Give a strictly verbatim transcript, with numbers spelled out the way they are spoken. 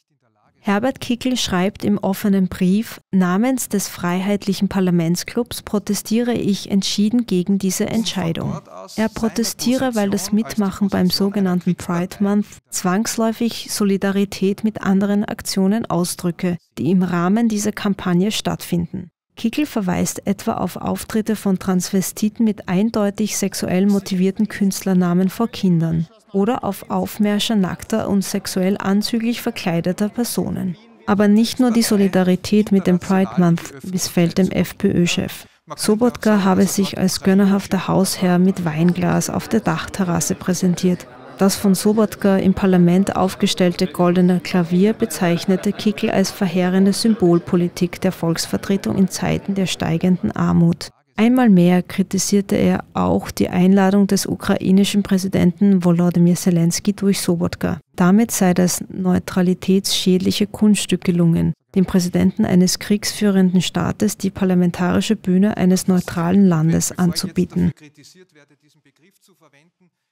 Herbert Kickl schreibt im offenen Brief: Namens des Freiheitlichen Parlamentsclubs protestiere ich entschieden gegen diese Entscheidung. Er protestiere, weil das Mitmachen beim sogenannten Pride Month zwangsläufig Solidarität mit anderen Aktionen ausdrücke, die im Rahmen dieser Kampagne stattfinden. Kickl verweist etwa auf Auftritte von Transvestiten mit eindeutig sexuell motivierten Künstlernamen vor Kindern oder auf Aufmärsche nackter und sexuell anzüglich verkleideter Personen. Aber nicht nur die Solidarität mit dem Pride Month missfällt dem FPÖ-Chef. Sobotka habe sich als gönnerhafter Hausherr mit Weinglas auf der Dachterrasse präsentiert. Das von Sobotka im Parlament aufgestellte goldene Klavier bezeichnete Kickl als verheerende Symbolpolitik der Volksvertretung in Zeiten der steigenden Armut. Einmal mehr kritisierte er auch die Einladung des ukrainischen Präsidenten Volodymyr Selenskyj durch Sobotka. Damit sei das neutralitätsschädliche Kunststück gelungen, dem Präsidenten eines kriegsführenden Staates die parlamentarische Bühne eines neutralen Landes anzubieten.